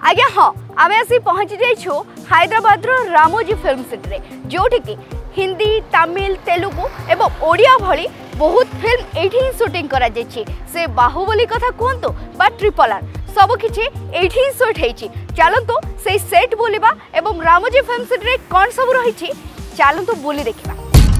आज्ञा हाँ आम आसी पहुँची जाइछु हैदराबाद रामोजी फिल्म सिटी जोठिकी हिंदी तमिल तेलुगु एवं ओडिया भली बहुत फिल्म एठी शूटिंग करा जाइछि। से बाहुबली कथा कहतु बा ट्रिपल आर सबकि एठी शूट होइछि। चलतु से सेट बुलिबा एवं रामोजी फिल्म सिटी कौन सब रही चलतु बुली देखा।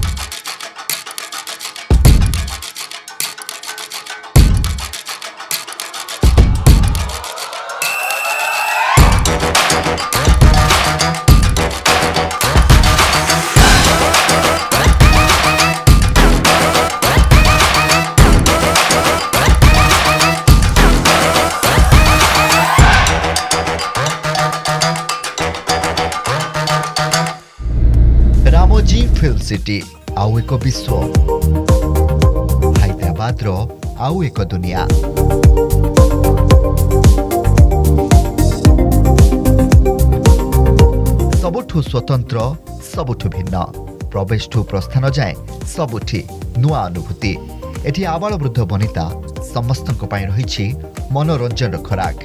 रामोजी फिल्म सिटी आउ एक विश्व, हैदराबाद रो आउ एक दुनिया। सबुठु स्वतंत्र सबुठु भिन्न, प्रवेशठु प्रस्थान जाए सबुठी नुआ अनुभूति। एठी आबाल वृद्ध वनिता समस्तक पई रहिछि मनोरंजन खोराक।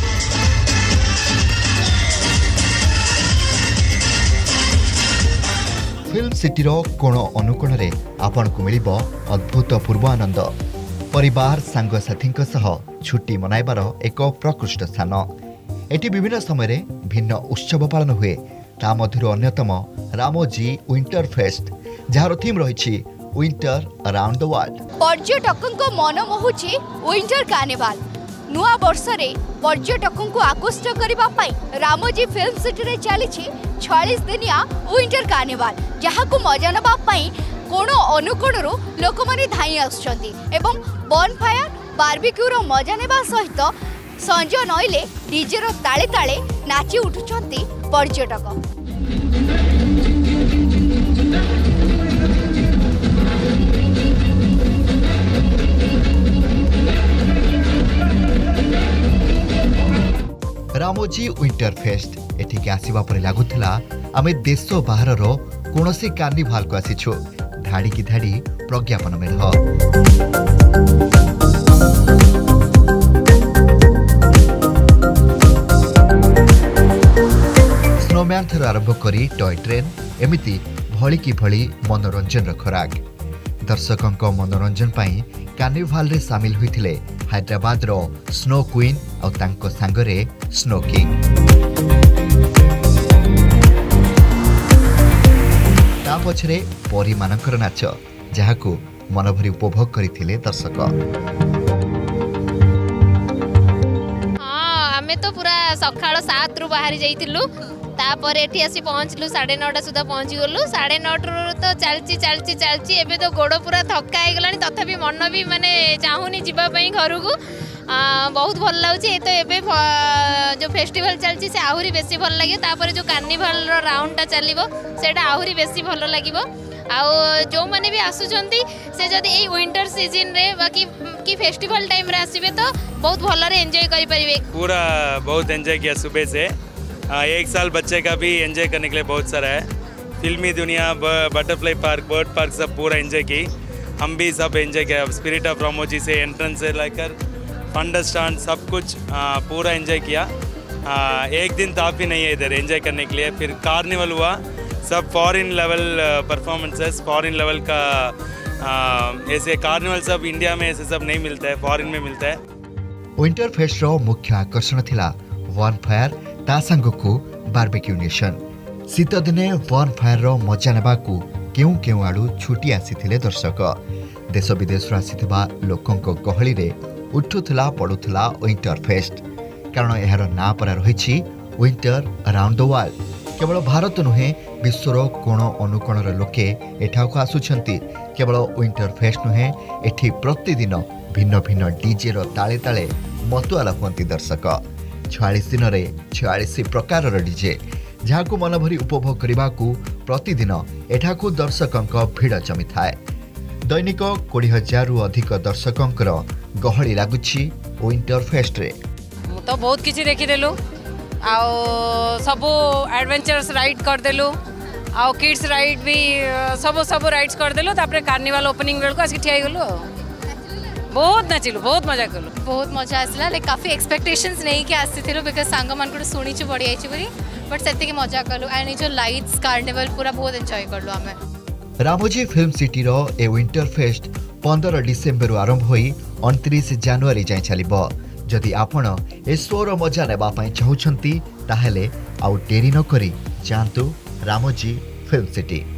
फिल्म सिटी कोण अनुकोण रे आपण को मिलिबो अद्भुतपूर्व आनंद। परिवार सांगसाथी छुट्टी मनाइबार एक प्रकृष्ट स्थान। एटी विभिन्न समय भिन्न उत्सव पालन हुए। ता मध्यरु अन्यतम रामोजी विंटर फेस्ट, जार थीम रही विंटर अराउंड द वर्ल्ड। पर्यटकों मन मोहुची विंटर कार्निवाल। नुआ वर्ष रे पर्यटकों को आकृष्ट करने रामोजी फिल्म सिटी रे चली 46 दिनिया विंटर कार्निवाल, जहाँ को मजा नवा कोण अनुकोण लोक मैंने धाई आसुंच एवं बन फायर बारबिक्यू रो मजा नेबा सहित संज नईले डीजे रो ताले ताले नाची उठुचंती पर्यटक। रामोजी विंटर फेस्ट एठिके आसीबा परे लागुथिला आमे देश बाहर रो कोनोसी कार्निवाल को आसीछु। धाड़ी की धाड़ी प्रज्ञापन मेल स्नोमैन थर आरंभ करी टॉय ट्रेन एमिति भली की भली मनोरंजन खोराक। दर्शकों मनोरंजन पाई कार्निवाल रे शामिल होइथिले हैदराबाद रो स्नो क्वीन और तांको सांगरे स्नो किंग। ता पछरे परी मानकर नाच, जहाकू मनभरी उपभोग करथिले दर्शक। हाँ आमे तो पूरा सकाळ 7 रु बाहरी जाइतिलु। तापर एठी आसी पहुँचलु 9:30 सुधा पहुँची गलु। 9:30 तो चलची एबे तो गोड़ पूरा थक्का हो गलानी, तथापि मन भी माने चाहूनी जीवा पई घर को। बहुत भल लगुच। तो एबे जो फेस्टिवल चलची से आहुरी बेसी भल लगे। तापर जो कार्निवाल रो राउंड टा चलिबो सेटा आहुरी बेसी भल लागिबो। आउ जो माने भी आसुचंती से जदी ए विंटर सीजन रे बाकी की फेस्टिवल टाइम रे आसीबे तो बहुत भल रे एंजॉय करि परिबे। पूरा बहुत एंजॉय किया सुबह से। एक साल बच्चे का भी एंजॉय करने के लिए बहुत सारा है। फिल्मी दुनिया, बटरफ्लाई पार्क, बर्ड पार्क सब पूरा एंजॉय की। हम भी सब एंजॉय किया। स्पिरिट ऑफ रामोजी से एंट्रेंस से लेकर फंडरस्टैंड सब कुछ पूरा एंजॉय किया। एक दिन ताप ही नहीं है इधर एंजॉय करने के लिए। फिर कार्निवल हुआ, सब foreign level performances, foreign level का ऐसे कार्निवल सब इंडिया में ऐसे सब नहीं मिलता है, फॉरेन में मिलता है। विंटर फेस्ट रो मुख्य आकर्षण थिला वन फायर ता संगकू बारबेक्यू नेशन। शीत दिने वन फायर रो मजा नेबाकू केउ केउ आडू छुटी आसीथिले दर्शक। देश विदेश आसीथिबा लोकंक गहली रे उठुथला पडुथला विंटर फेस्ट, कारण एहार ना परा रहिछि विंटर अराउंड द वर्ल्ड। केवल भारत नुहे विश्वर कोण अनुकोणर लोके एठाको आसुछंती। केवल विंटर फेस्ट नुहे, एठी प्रतिदिन भिन्न भिन्न डीजे रो ताले ताले मतुआला हुअंती दर्शक। 46 दिन रे 46 प्रकार डीजे, जहाँ को मन भरी उपभोग करने को प्रतिदिन एठाकू दर्शकों भिड़ जमी थाए। दैनिक 20,000 रु अधिक दर्शकों गहली लगुच्छी विंटर फेस्ट रे। तो बहुत किसी देखीदेलु, सब एडवेंचरस राइड करदेलु, आउ किड्स राइड भी सब राइड्स करदेलु। तापर कार्निवाल ओपनिंग बेल को आसी ठिया गलु। बहुत नाचिलु बहुत मजा कलु बहुत मजा आसला लाइक काफी एक्सपेक्टेशंस नहीं कि आसीथिलु बिकॉज़ सांग मान को सुनिछु बड़ी आइछि बरी बट सेते के मजा कलु एंड जो लाइट्स कार्निवल पूरा बहुत एंजॉय करलु हमें। रामोजी फिल्म सिटी रो ए विंटर फेस्ट 15 डिसेम्बर आरंभ होई 29 जनवरी जाय चलिबो। जदि आपण ए शो रो मजा नेबा पई चाहुछंती ताहेले आउ डेरी न करी जांतु रामोजी फिल्म सिटी।